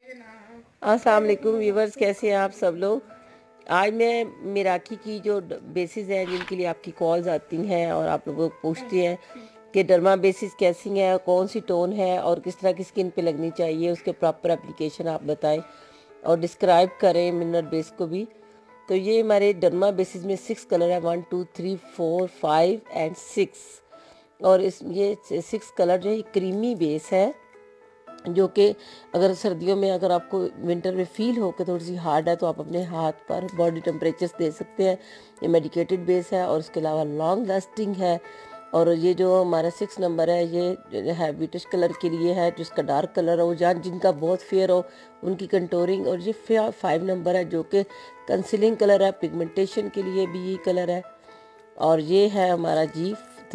अस्सलाम वालेकुम व्यूवर्स, कैसे हैं आप सब लोग। आज मैं मिराकी की जो बेसिस हैं जिनके लिए आपकी कॉल्स आती हैं और आप लोगों को पूछते हैं कि डर्मा बेसिस कैसी है, कौन सी टोन है और किस तरह की स्किन पे लगनी चाहिए, उसके प्रॉपर एप्लीकेशन आप बताएं और डिस्क्राइब करें मिनरल बेस को भी। तो ये हमारे डर्मा बेसिस में 6 कलर है, 1 2 3 4 5 एंड 6। और इस ये 6 कलर जो है क्रीमी बेस है, जो कि अगर सर्दियों में अगर आपको विंटर में फील हो कि थोड़ी सी हार्ड है तो आप अपने हाथ पर बॉडी टेम्परेचर्स दे सकते हैं। ये मेडिकेटेड बेस है और इसके अलावा लॉन्ग लास्टिंग है। और ये जो हमारा 6 नंबर है ये है ब्रिटिश कलर के लिए है, जिसका डार्क कलर हो या जिनका बहुत फेयर हो उनकी कंटोरिंग। और ये 5 नंबर है जो कि कंसीलिंग कलर है, पिगमेंटेशन के लिए भी ये कलर है। और ये है हमारा जी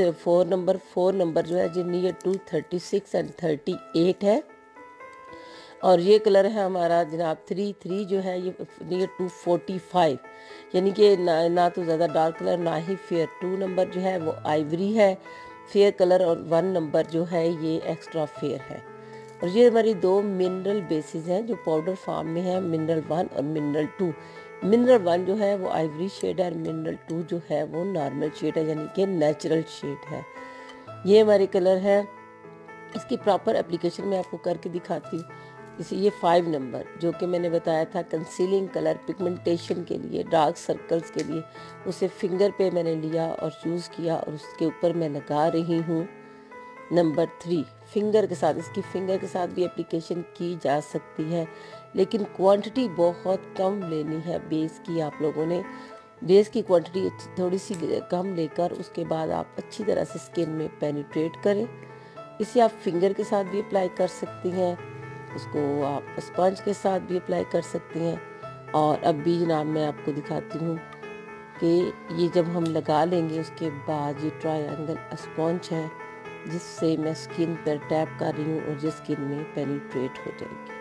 4 नंबर जो है जी नियर टू 36 एंड 38 है। और ये कलर है हमारा जनाब 3 जो है ये नियर टू 45, यानी कि ना तो ज़्यादा डार्क कलर ना ही फेयर। 2 नंबर जो है वो आइवरी है फेयर कलर, और 1 नंबर जो है ये एक्स्ट्रा फेयर है। और ये हमारी 2 मिनरल बेसिस हैं जो पाउडर फॉर्म में है, मिनरल 1 और मिनरल 2। मिनरल 1 जो है वो आइवरी शेड है और मिनरल 2 जो है वो नॉर्मल शेड है, यानी कि नेचुरल शेड है। ये हमारे कलर है। इसकी प्रॉपर एप्लीकेशन मैं आपको करके दिखाती हूँ। इसे ये 5 नंबर जो कि मैंने बताया था कंसीलिंग कलर, पिगमेंटेशन के लिए, डार्क सर्कल्स के लिए, उसे फिंगर पे मैंने लिया और चूज़ किया और उसके ऊपर मैं लगा रही हूँ नंबर 3 फिंगर के साथ। इसकी फिंगर के साथ भी एप्लीकेशन की जा सकती है, लेकिन क्वांटिटी बहुत कम लेनी है बेस की। आप लोगों ने बेस की क्वांटिटी थोड़ी सी कम लेकर उसके बाद आप अच्छी तरह से स्किन में पेनिट्रेट करें। इसे आप फिंगर के साथ भी अप्लाई कर सकती हैं, उसको आप स्पंज के साथ भी अप्लाई कर सकती हैं। और अब भी जनाब मैं आपको दिखाती हूँ कि ये जब हम लगा लेंगे उसके बाद ये ट्रायंगल स्पंज है जिससे मैं स्किन पर टैप कर रही हूँ और ये स्किन में पेनिट्रेट हो जाएगी।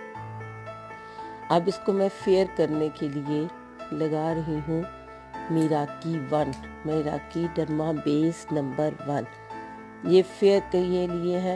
अब इसको मैं फेयर करने के लिए लगा रही हूँ मिराकी 1, मिराकी डर्मा बेस नंबर 1। ये फेयर के लिए है।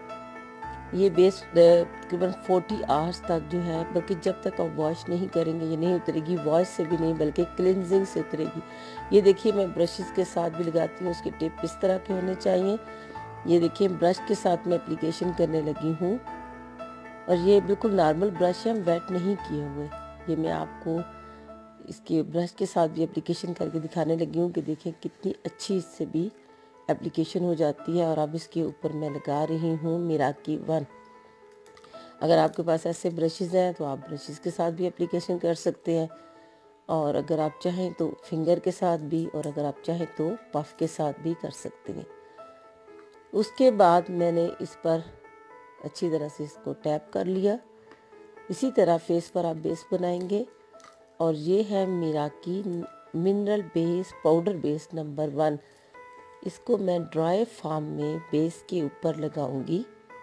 ये बेस तकरीबन 40 आवर्स तक जो है, बल्कि जब तक आप वॉश नहीं करेंगे ये नहीं उतरेगी, वॉश से भी नहीं बल्कि क्लिनजिंग से उतरेगी। ये देखिए मैं ब्रशेस के साथ भी लगाती हूँ, उसके टिप इस तरह के होने चाहिए। ये देखिए ब्रश के साथ मैं एप्लीकेशन करने लगी हूँ और ये बिल्कुल नॉर्मल ब्रश है, हम वेट नहीं किए हुए। ये मैं आपको इसके ब्रश के साथ भी एप्लीकेशन करके दिखाने लगी हूँ कि देखें कितनी अच्छी इससे भी एप्लीकेशन हो जाती है। और अब इसके ऊपर मैं लगा रही हूँ मिराकी 1। अगर आपके पास ऐसे ब्रशेज़ हैं तो आप ब्रशेज़ के साथ भी एप्लीकेशन कर सकते हैं, और अगर आप चाहें तो फिंगर के साथ भी, और अगर आप चाहें तो पफ के साथ भी कर सकते हैं। उसके बाद मैंने इस पर अच्छी तरह से इसको टैप कर लिया। इसी तरह फेस पर आप बेस बनाएंगे। और ये है मिराकी mineral base powder base number 1। इसको मैं ड्राई फॉर्म में बेस के ऊपर लगाऊंगी।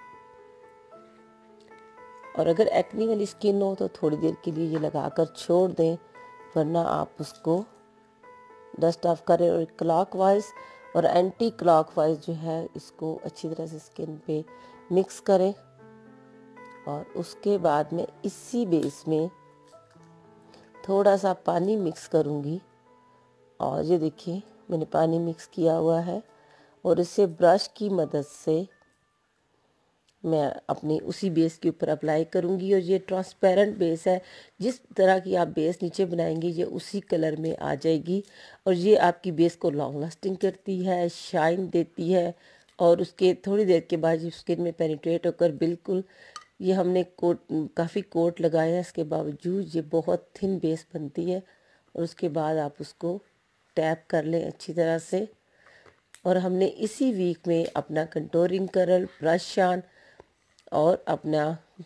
और अगर एक्नी वाली स्किन हो तो थोड़ी देर के लिए ये लगाकर छोड़ दें, वरना आप उसको डस्ट ऑफ करें और क्लॉकवाइज और एंटी क्लॉकवाइज जो है इसको अच्छी तरह से स्किन पे मिक्स करें। और उसके बाद मैं इसी बेस में थोड़ा सा पानी मिक्स करूँगी। और ये देखिए मैंने पानी मिक्स किया हुआ है और इसे ब्रश की मदद से मैं अपनी उसी बेस के ऊपर अप्लाई करूँगी। और ये ट्रांसपेरेंट बेस है, जिस तरह की आप बेस नीचे बनाएंगे ये उसी कलर में आ जाएगी। और ये आपकी बेस को लॉन्ग लास्टिंग करती है, शाइन देती है। और उसके थोड़ी देर के बाद स्किन में पेनिट्रेट होकर बिल्कुल, ये हमने काफ़ी कोट लगाया है, इसके बावजूद ये बहुत थिन बेस बनती है। और उसके बाद आप उसको टैप कर लें अच्छी तरह से। और हमने इसी वीक में अपना कंटोरिंग कलर, ब्रश ऑन और अपना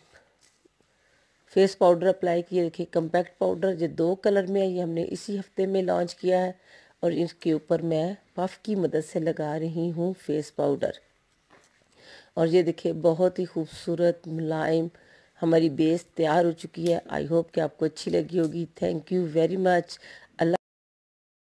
फेस पाउडर अप्लाई किया। देखिए कम्पैक्ट पाउडर जो 2 कलर में है, ये हमने इसी हफ्ते में लॉन्च किया है। और इसके ऊपर मैं पफ की मदद से लगा रही हूँ फेस पाउडर। और ये देखिए बहुत ही खूबसूरत मुलायम हमारी बेस तैयार हो चुकी है। आई होप कि आपको अच्छी लगी होगी। Thank you very much.